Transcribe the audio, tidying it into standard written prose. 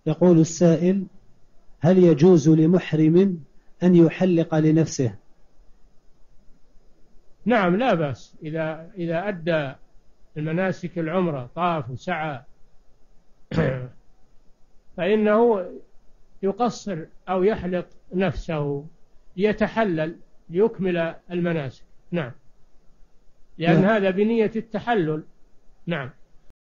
يقول السائل: هل يجوز لمحرم أن يحلق لنفسه؟ نعم، لا بأس إذا أدى المناسك العمرة، طاف وسعى، فإنه يقصر أو يحلق نفسه ليتحلل ليكمل المناسك. نعم، لأن لا. هذا بنية التحلل. نعم.